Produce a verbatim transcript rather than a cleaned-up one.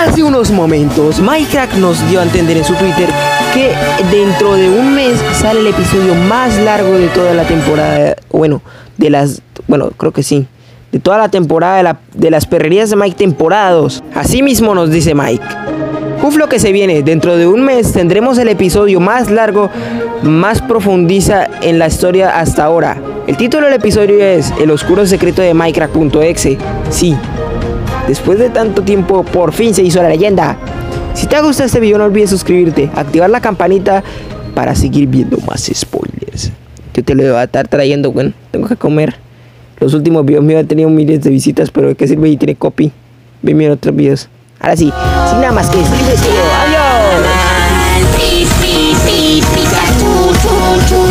Hace unos momentos, Minecraft nos dio a entender en su Twitter que dentro de un mes sale el episodio más largo de toda la temporada. Bueno, de las... Bueno, creo que sí. De toda la temporada de, la, de las perrerías de Mike temporada dos. Así mismo nos dice Mike. Uf, lo que se viene. Dentro de un mes tendremos el episodio más largo, más profundiza en la historia hasta ahora. El título del episodio es El oscuro secreto de Minecraft.exe. Sí. Después de tanto tiempo, por fin se hizo la leyenda. Si te ha gustado este video, no olvides suscribirte, activar la campanita para seguir viendo más spoilers. Yo te lo voy a estar trayendo, bueno, tengo que comer. Los últimos videos míos han tenido miles de visitas, pero ¿de qué sirve si tiene copy? Ven en otros videos. Ahora sí, sin nada más que decir, adiós.